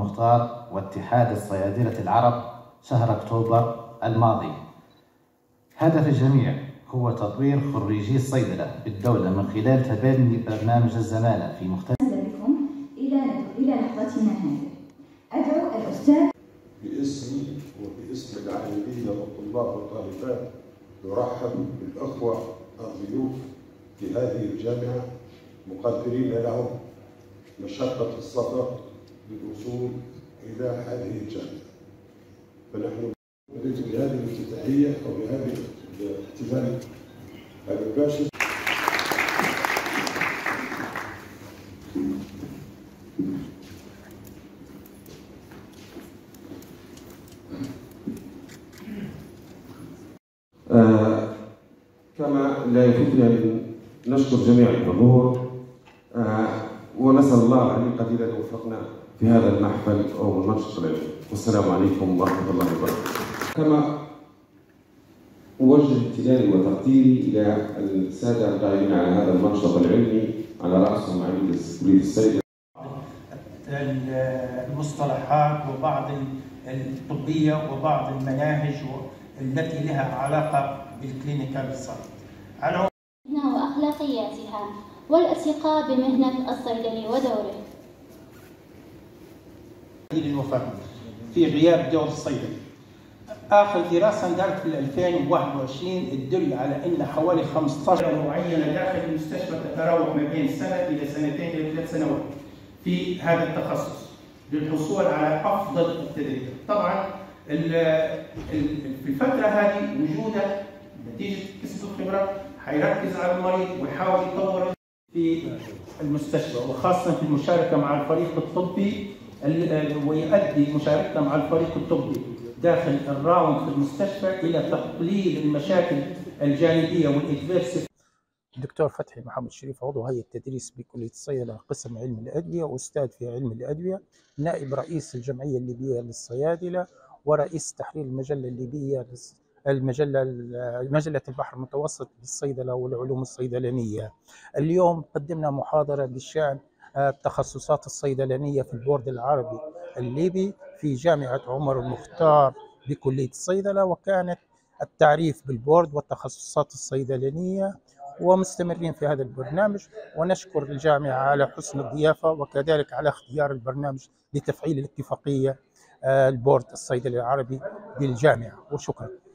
المختار واتحاد الصيادلة العرب شهر أكتوبر الماضي. هدف الجميع هو تطوير خريجي الصيدلة بالدولة من خلال تبني برنامج الزمالة في مختلف. بكم إلى لحظتنا هذه. أدعو الأستاذ باسمي وباسم العاملين والطلاب والطالبات نرحب بالأخوة الضيوف في هذه الجامعة مقدرين لهم مشقة السفر للوصول إلى هذه الجامعة. فنحن نريد بهذه الافتتاحية أو بهذه الاحتفال المباشر كما لا يفوتنا أن نشكر جميع الحضور ونسأل الله العلي القدير أن يوفقنا في هذا المحفل أو المنشط العلمي. والسلام عليكم ورحمة الله وبركاته. كما أوجه امتناني وتقديري إلى السادة القائمين على هذا المنشط العلمي على رأسهم عميد كلية الصيدلة. المصطلحات وبعض الطبية وبعض المناهج التي لها علاقة بالكلينيكال ساينس وأخلاقياتها والارتقاء بمهنة الصيدلي ودوره. الوفاة في غياب دور الصيدلي. آخر دراسة دارت في 2021 تدل على أن حوالي 15 معينة داخل المستشفى تتراوح ما بين سنة إلى سنتين إلى 3 سنوات في هذا التخصص للحصول على أفضل التدريبات. طبعا في الفترة هذه وجودك نتيجة كسب الخبرة حيركز على المريض ويحاول يطور في المستشفى وخاصة في المشاركة مع الفريق الطبي ويؤدي مشاركته مع الفريق الطبي داخل الراوند في المستشفى إلى تقليل المشاكل الجانبية والإدفيرس. الدكتور فتحي محمد شريف، عضو هيئة التدريس بكلية الصيدلة قسم علم الأدوية وأستاذ في علم الأدوية، نائب رئيس الجمعية الليبية للصيادلة ورئيس تحرير المجلة الليبية مجلة البحر المتوسط للصيدلة والعلوم الصيدلانية. اليوم قدمنا محاضرة بشأن التخصصات الصيدلانية في البورد العربي الليبي في جامعة عمر المختار بكلية الصيدلة، وكانت التعريف بالبورد والتخصصات الصيدلانية، ومستمرين في هذا البرنامج. ونشكر الجامعة على حسن الضيافة وكذلك على اختيار البرنامج لتفعيل الاتفاقية البورد الصيدلي العربي بالجامعة، وشكرا.